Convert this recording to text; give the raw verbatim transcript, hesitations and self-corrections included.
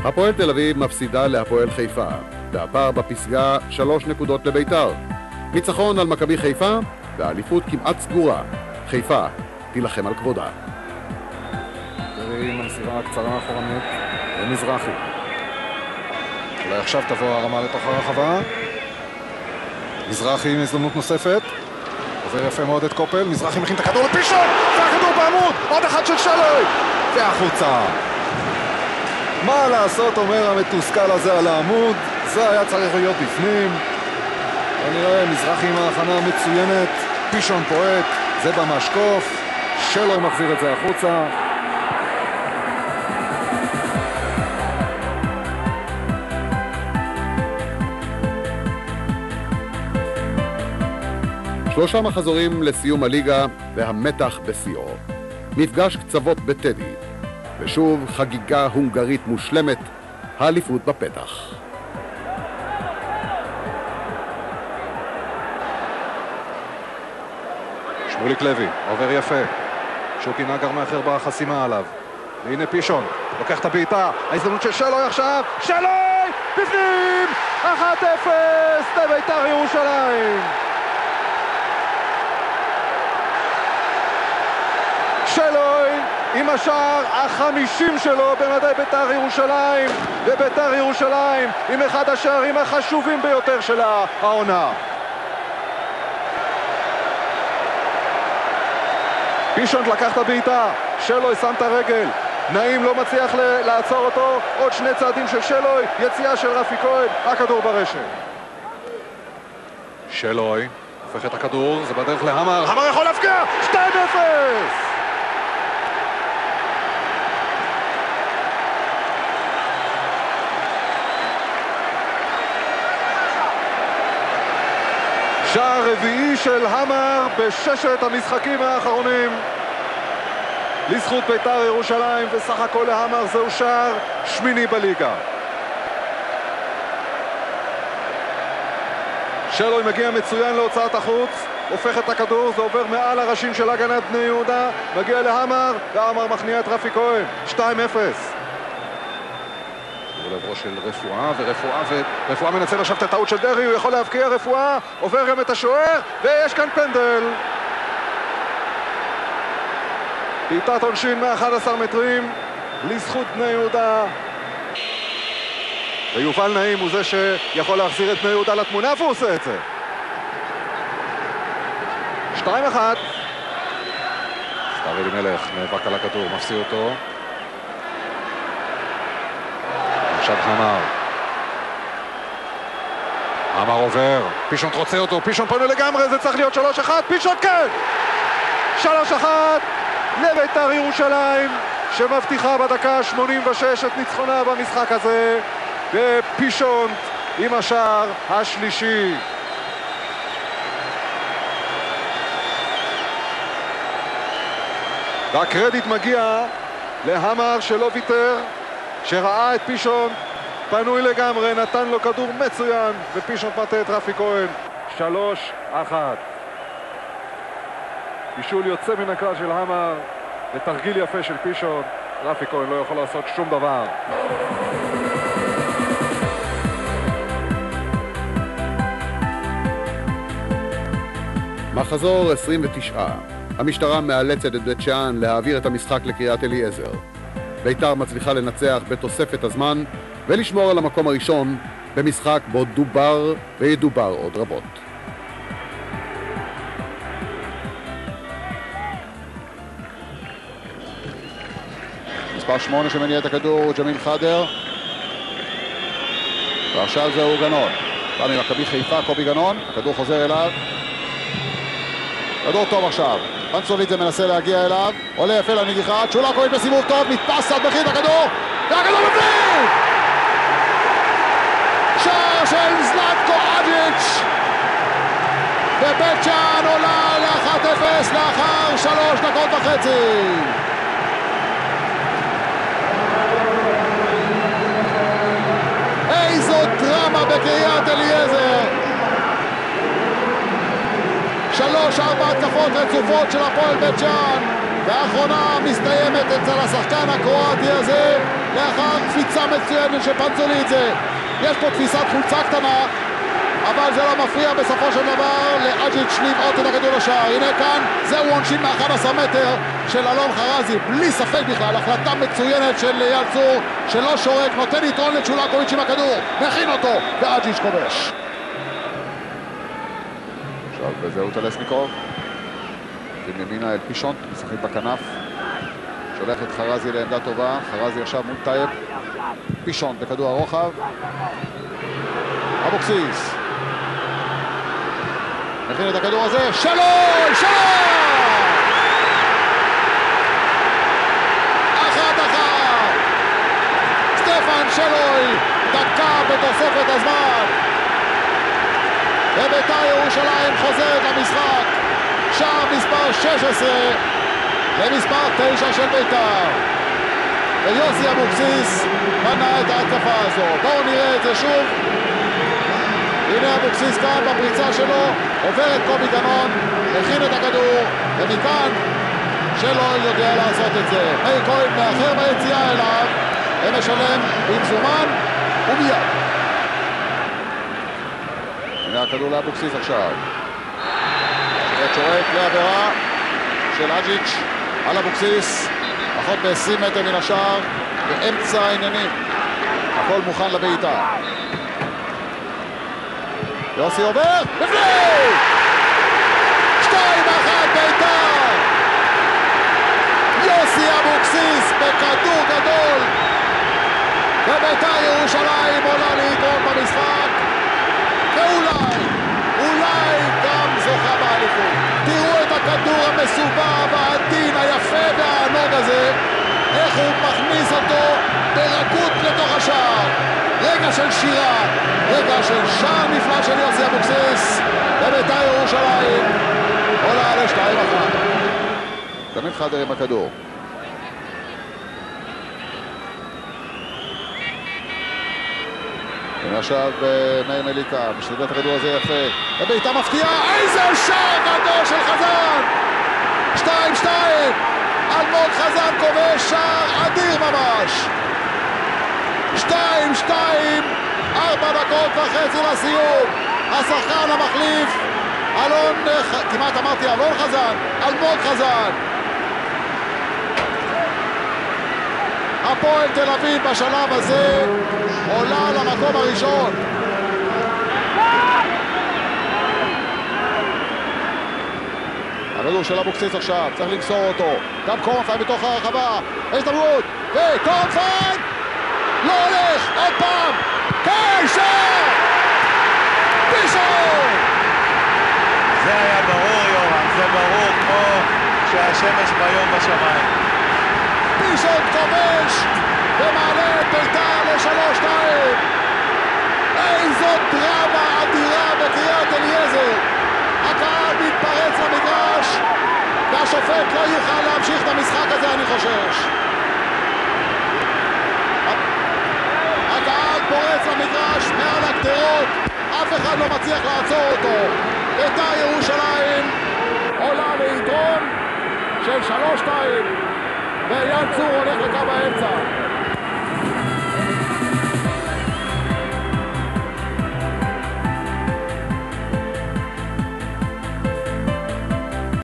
הפועל תל אביב מפסידה להפועל חיפה, והפער בפסגה שלוש נקודות לביתר. ניצחון על מכבי חיפה, והאליפות כמעט סגורה. חיפה תילחם על כבודה. עם המסירה הקצרה האחורנית למזרחי. אולי עכשיו תבוא הרמה לתוך הרחבה. מזרחי עם הזדמנות נוספת. עובר יפה מאוד את קופל. מזרחי מכין את הכדור לפישון! והכדור בעמוד! עוד אחד של שלוי! והחוצה. מה לעשות, אומר המתוסכל הזה על העמוד? זה היה צריך להיות בפנים. ונראה מזרחי עם ההכנה המצוינת. פישון פועט. זה במשקוף. שלוי מחזיר את זה החוצה. שלושה מחזורים לסיום הליגה והמתח בשיאו. מפגש קצוות בטדי. ושוב חגיגה הונגרית מושלמת, האליפות בפתח. שמוליק לוי, עובר יפה. שוקי נגר מאחר בחסימה עליו. והנה פישון, לוקח את הבעיטה. ההזדמנות של שלוי עכשיו. שלוי! בפנים! אחת אפס לבית"ר ירושלים. שלוי עם השער החמישים שלו במדי בית"ר ירושלים, ובית"ר ירושלים עם אחד השערים החשובים ביותר של העונה. פישון לקח את הבעיטה, שלוי שם את הרגל, נעים לא מצליח לעצור אותו, עוד שני צעדים של שלוי, יציאה של רפי כהן, הכדור ברשת. שלוי הופך את הכדור, זה בדרך להמר, המר יכול להפקיע, שתיים אפס! שער רביעי של המר בששת המשחקים האחרונים לזכות בית"ר ירושלים, וסך הכל להמר זהו שער שמיני בליגה. שלוי מגיע מצוין להוצאת החוץ, הופך את הכדור, זה עובר מעל הראשים של הגנת בני יהודה, מגיע להמר, והמר מכניע את רפי כהן, שתיים אפס. לעברו של רפואה, ורפואה, ורפואה מנצל עכשיו את הטעות של דרי, הוא יכול להבקיע. רפואה, עובר גם את השוער, ויש כאן פנדל. בעיטת עונשין מ-אחד עשר מטרים לזכות בני יהודה, ויובל נעים הוא זה שיכול להחזיר את בני יהודה לתמונה, והוא עושה את זה. שתיים אחת. סתיו אלימלך נאבק על הכדור, מפסיד אותו. עכשיו המר. המר עובר, פישון רוצה אותו, פישון פונה לגמרי, זה צריך להיות שלוש אחת, פישון כן! שלוש אחת לבית"ר ירושלים, שמבטיחה בדקה שמונים ושש את ניצחונה במשחק הזה, ופישון עם השער השלישי. והקרדיט מגיע להמר שלא ויתר, שראה את פישון פנוי לגמרי, נתן לו כדור מצוין, ופישון מטה את רפי כהן. שלוש אחת. בישול יוצא מן הכלל של המר, ותרגיל יפה של פישון. רפי כהן לא יכול לעשות שום דבר. מחזור עשרים ותשע. המשטרה מאלצת את בית שאן להעביר את המשחק לקריית אליעזר. בית"ר מצליחה לנצח בתוספת הזמן ולשמור על המקום הראשון במשחק בו דובר וידובר עוד רבות. מספר שמונה שמניע את הכדור, ג'מיל חדר. ועכשיו זהו גנון. בא ממכבי חיפה, קובי גנון. הכדור חוזר אליו. כדור טוב עכשיו. פנצולידזה מנסה להגיע אליו. עולה יפה לנגיחה. צ'ולקוביץ' בסיבוב טוב. מתפס עד מכין את הכדור. והכדור בפנים! שער של זלאטקו אדיץ'. ובית שאן עולה ל-אחת אפס לאחר שלוש דקות וחצי. איזו דרמה בקריית אליעזר. שלוש ארבע התקפות רצופות של הפועל בית שאן, והאחרונה מסתיימת אצל השחקן הקרואטי הזה לאחר קפיצה מצוינת שפנצו לי את זה. יש פה תפיסת חולצה קטנה, אבל זה לא מפריע בסופו של דבר לאג'יץ' לבעוט את הכדור לשער. הנה כאן, זהו עונשין מ-אחד עשר מטר של אלון חרזי, בלי ספק בכלל, החלטה מצוינת של אייל צור, שלא שורק, נותן יתרון לצ'ולקוביץ' עם הכדור, מכין אותו, ואג'יץ' כובש. עכשיו וזהו טלסניקוב, עם ימינה אל פישונט, משחק בכנף, שולח את חרזי לעמדה טובה, חרזי עכשיו מול טייב, פישונט בכדור הרוחב, אבוקסיס מכין את הכדור הזה, שלוי, שלוי! אחת אחת! סטפן שלוי, דקה בתוספת הזמן. ובית"ר ירושלים חוזרת למשחק. שער מספר שש עשרה למספר תשע של בית"ר. ויוסי אבוקסיס בנה את ההתקפה הזו. בואו נראה את זה שוב. הנה אבוקסיס כאן בפריצה שלו, עובר את קובי גנון, מכין את הכדור, ומכאן שלא יודע לעשות את זה. מאיר כהן מאחר ביציאה אליו, ומשלם במזומן ומיד. הנה הכדור לאבוקסיס עכשיו. שורק לעבירה של אג'יץ' על אבוקסיס, פחות ב-עשרים מטר מן השער, באמצע העניינים. הכל מוכן לבעיטה. יוסי עובר, בפני! שתיים אחת בית"ר! יוסי אבוקסיס בכדור גדול! ובית"ר ירושלים עולה ליתרון במשחק, ואולי, אולי גם זוכה באליפות. תראו את הכדור המסובב, העדין, היפה והענוג הזה, איך הוא מכניס אותו ברגות לתוך השער. רגע של שירה, רגע של שער נפלא של יוסי אבוקסיס, ובית"ר ירושלים עולה לשתיים אחת. תמיד חדר עם הכדור. ועכשיו מאיר מליקה, משתדל את הכדור הזה יפה. ובית"ר מפתיעה, איזה שער גדול של חזן! שתיים שתיים, אלמוג חזן כובש שער אדיר ממש. שתיים שתיים, ארבע דקות וחצי לסיום. השחקן המחליף, אלון, כמעט אמרתי אלון חזן, אלמוג חזן. הפועל תל אביב בשלב הזה עולה למקום הראשון. הכדור של אבוקסיס עכשיו, צריך למסור אותו. גם קורנפיין בתוך הרחבה, יש דמות, וקורנפיין לא הולך, עוד פעם, כן, שער! פישון! זה היה ברור יורם, זה ברור כמו שהשמש ביום בשמיים. פישון כובש ומעלה את בית"ר לשלוש שתיים. איזו דרמה אדירה בקריית אליעזר. הקהל מתפרץ למגרש והשופט לא יוכל להמשיך את המשחק הזה, אני חושש. הקהל פורץ למגרש מעל הגדרות, אף אחד לא מצליח לעצור אותו. בית"ר ירושלים עולה ליתרון של שלוש שתיים, ואייל צור הולך לקו האמצע.